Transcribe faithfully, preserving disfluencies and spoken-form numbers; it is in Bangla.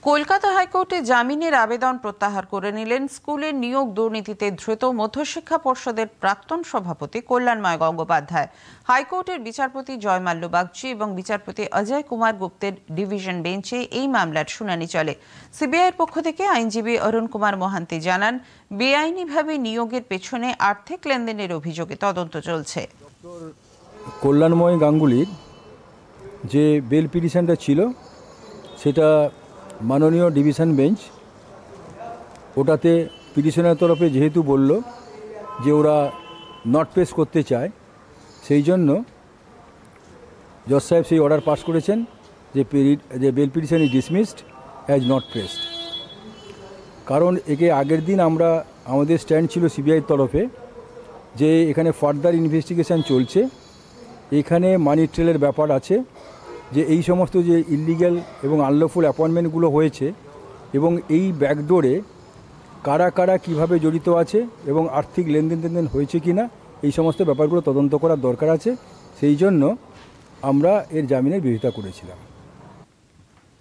কলকাতা হাইকোর্টে জামিনের আবেদন প্রত্যাহার করে নিলেন স্কুলের নিয়োগ দুর্নীতিতে ধৃত মধ্যশিক্ষা পর্ষদের প্রাক্তন সভাপতি কল্যাণময় গঙ্গোপাধ্যায়। হাইকোর্টের বিচারপতি জয়মাল্য বাগচি এবং বিচারপতি অজয় কুমার গুপ্তের ডিভিশন বেঞ্চে এই মামলার শুনানি চলে। সিবিআইয়ের পক্ষ থেকে আইনজীবী অরুণ কুমার মোহান্তি জানান, বেআইনিভাবে নিয়োগের পেছনে আর্থিক লেনদেনের অভিযোগে তদন্ত চলছে। কল্যাণময় গাঙ্গুলির যে বেল পিটিশনটা ছিল সেটা মাননীয় ডিভিশন বেঞ্চ ওটাতে পিটিশনের তরফে যেহেতু বলল যে ওরা নট পেশ করতে চায়, সেই জন্য জজ সাহেব সেই অর্ডার পাস করেছেন যে যে bail petition is dismissed as not pressed. কারণ একে আগের দিন আমরা আমাদের স্ট্যান্ড ছিল সিবিআইয়ের তরফে যে এখানে ফার্দার ইনভেস্টিগেশন চলছে, এখানে মানি ট্রেলের ব্যাপার আছে, যে এই সমস্ত যে ইলিগ্যাল এবং আনলফুল অ্যাপয়েন্টমেন্টগুলো হয়েছে এবং এই ব্যাকডোরে কারা কারা কিভাবে জড়িত আছে এবং আর্থিক লেনদেন টেনদেন হয়েছে কি না, এই সমস্ত ব্যাপারগুলো তদন্ত করার দরকার আছে। সেই জন্য আমরা এর জামিনের বিরোধিতা করেছিলাম।